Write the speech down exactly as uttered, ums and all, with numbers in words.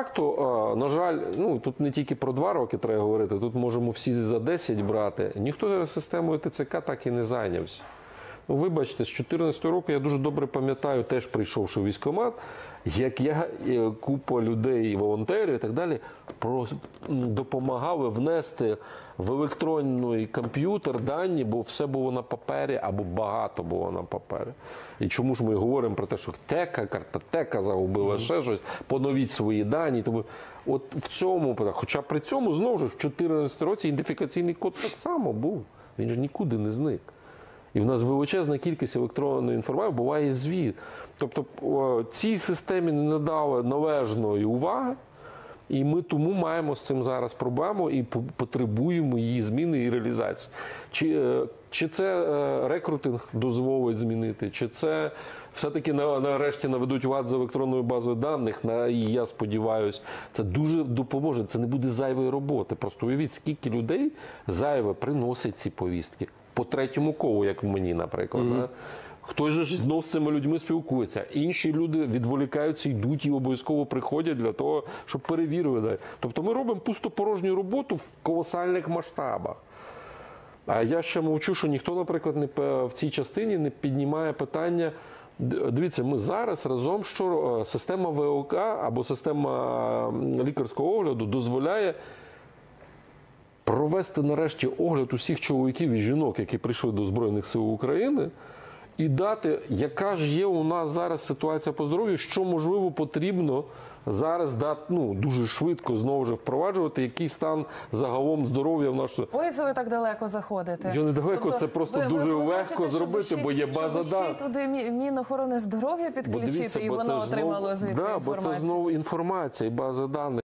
факту, на жаль, ну тут не тільки про два роки треба говорити, тут можемо всі за десять брати. Ніхто системою ТЦК так і не зайнявся. Ну, вибачте, з дві тисячі чотирнадцятого року я дуже добре пам'ятаю, теж прийшовши в військкомат, як я, купа людей, волонтерів і так далі, допомагали внести в електронний комп'ютер дані, бо все було на папері, або багато було на папері. І чому ж ми говоримо про те, що тека, картотека загубила, mm-hmm. ще щось, поновіть свої дані. Тому от в цьому, хоча при цьому, знову ж, в дві тисячі чотирнадцятому році ідентифікаційний код так само був. Він ж нікуди не зник. І в нас величезна кількість електронної інформації, буває звіт. Тобто о, цій системі не надали належної уваги, і ми тому маємо з цим зараз проблему і потребуємо її зміни і реалізації. Чи, чи це рекрутинг дозволить змінити, чи це все-таки нарешті наведуть лад з електронною базою даних, і я сподіваюся, це дуже допоможе, це не буде зайвої роботи. Просто уявіть, скільки людей зайве приносять ці повістки. По третьому колу, як мені, наприклад. Mm-hmm. Хтось же ж знов з цими людьми спілкується. Інші люди відволікаються, йдуть і обов'язково приходять для того, щоб перевірили. Тобто ми робимо пустопорожню роботу в колосальних масштабах. А я ще мовчу, що ніхто, наприклад, не, в цій частині не піднімає питання. Дивіться, ми зараз разом, що система ВЛК або система лікарського огляду дозволяє провести нарешті огляд усіх чоловіків і жінок, які прийшли до Збройних сил України, і дати, яка ж є у нас зараз ситуація по здоров'ю, що, можливо, потрібно зараз дати, ну, дуже швидко знову ж впроваджувати, який стан загалом здоров'я в нашому... Ой, це ви так далеко заходите. Я не далеко, тобто, це просто ви, дуже ви легко хочете, зробити, щоб бо є ще, база даних. Щоб туди Мінохорони здоров'я підключити, дивіться, і воно отримало звідти да, інформацію. Бо це знову інформація і база даних.